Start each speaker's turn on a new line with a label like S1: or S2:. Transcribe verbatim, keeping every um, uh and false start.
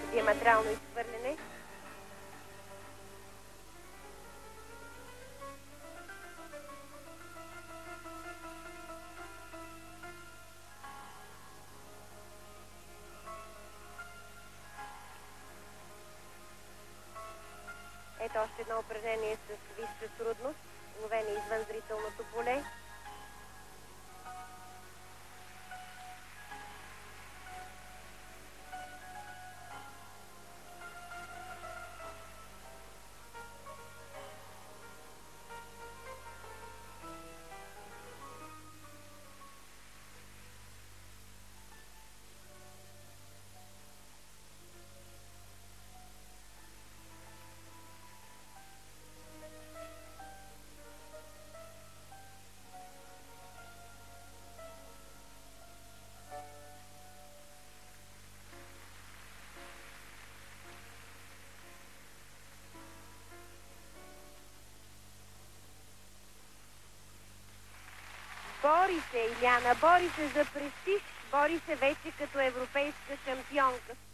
S1: диаметрално изхвърляне. Ето още едно упражнение с висша трудност, ловене извън зрителното поле. Бори се, Иляна, бори се за престиж, бори се вече като европейска шампионка.